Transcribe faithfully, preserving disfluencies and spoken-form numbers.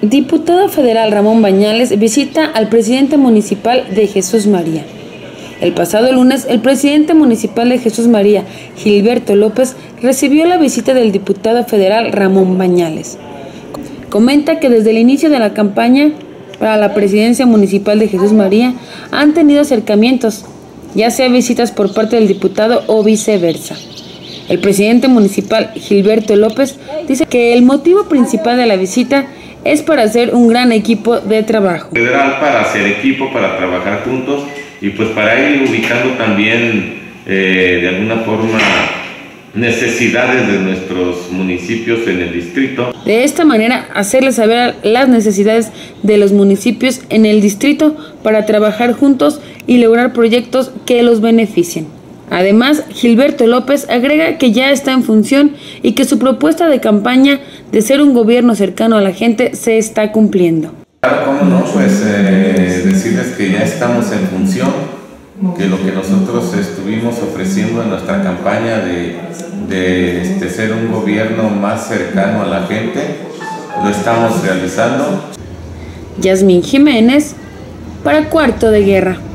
Diputado federal Ramón Bañales visita al presidente municipal de Jesús María. El pasado lunes, el presidente municipal de Jesús María, Gilberto López, recibió la visita del diputado federal Ramón Bañales. Comenta que desde el inicio de la campaña para la presidencia municipal de Jesús María han tenido acercamientos, ya sea visitas por parte del diputado o viceversa. El presidente municipal, Gilberto López, dice que el motivo principal de la visita es para hacer un gran equipo de trabajo. Federal para hacer equipo, para trabajar juntos y pues para ir ubicando también eh, de alguna forma necesidades de nuestros municipios en el distrito. De esta manera, hacerles saber las necesidades de los municipios en el distrito para trabajar juntos y lograr proyectos que los beneficien. Además, Gilberto López agrega que ya está en función y que su propuesta de campaña de ser un gobierno cercano a la gente se está cumpliendo. Claro, cómo no, pues eh, decirles que ya estamos en función, que lo que nosotros estuvimos ofreciendo en nuestra campaña de, de este, ser un gobierno más cercano a la gente, lo estamos realizando. Yasmín Jiménez, para Cuarto de Guerra.